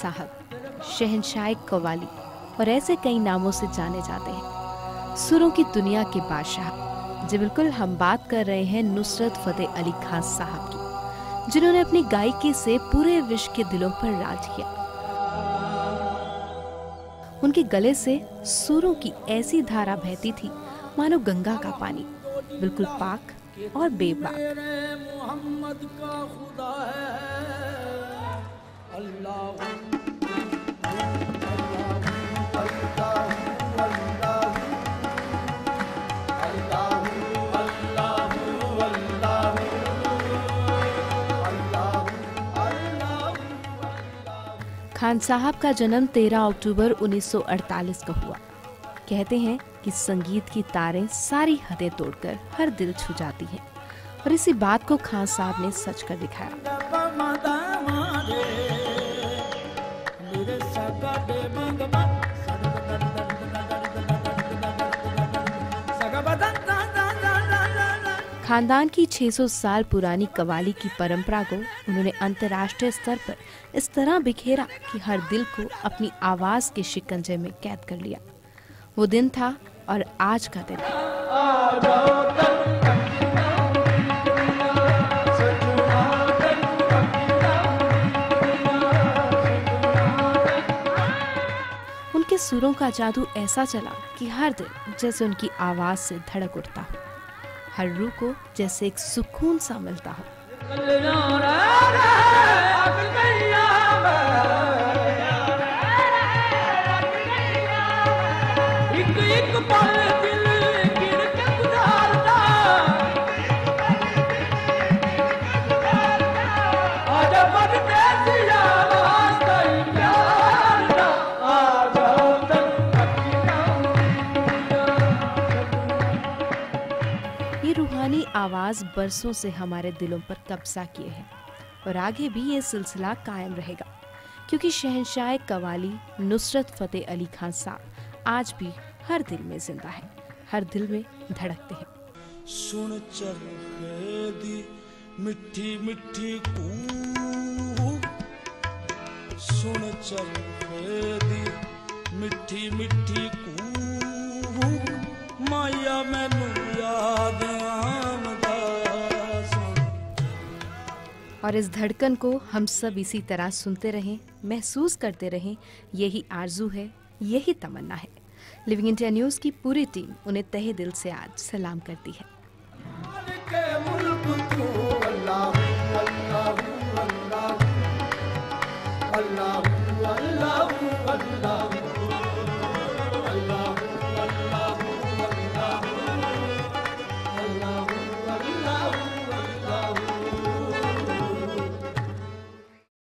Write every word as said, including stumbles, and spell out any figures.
साहब, शहंशाह कव्वाली और ऐसे कई नामों से जाने जाते हैं। सुरों की दुनिया के बादशाह। जी बिल्कुल, हम बात कर रहे हैं नुसरत फतेह अली खान साहब की, जिन्होंने अपनी गायकी से पूरे विश्व के दिलों पर राज किया। उनके गले से सुरों की ऐसी धारा बहती थी मानो गंगा का पानी, बिल्कुल पाक और बेबाक। खान साहब का जन्म तेरह अक्टूबर उन्नीस सौ अड़तालीस को हुआ। कहते हैं कि संगीत की तारें सारी हदें तोड़कर हर दिल छू जाती हैं, और इसी बात को खान साहब ने सच कर दिखाया। खानदान की छह सौ साल पुरानी कव्वाली की परंपरा को उन्होंने अंतर्राष्ट्रीय स्तर पर इस तरह बिखेरा कि हर दिल को अपनी आवाज के शिकंजे में कैद कर लिया। वो दिन था और आज का दिन है। उनके सुरों का जादू ऐसा चला कि हर दिल जैसे उनकी आवाज से धड़क उठता हो, हर रूह को जैसे एक सुकून सा मिलता हो। ये रूहानी आवाज बरसों से हमारे दिलों पर कब्जा किए है और आगे भी ये सिलसिला कायम रहेगा, क्योंकि शहंशाह कव्वाली नुसरत फतेह अली खान साहब आज भी हर दिल में जिंदा है, हर दिल में धड़कते हैं। सुन चरखे दी मिठी मिठी कूक, सुन चरखे दी मिठी मिठी कूक, माया मैनू याद आमदा। और इस धड़कन को हम सब इसी तरह सुनते रहें, महसूस करते रहें, यही आरजू है, यही तमन्ना है। लिविंग इंडिया न्यूज़ की पूरी टीम उन्हें तहे दिल से आज सलाम करती है। अल्लाह अल्लाह अल्लाह अल्लाह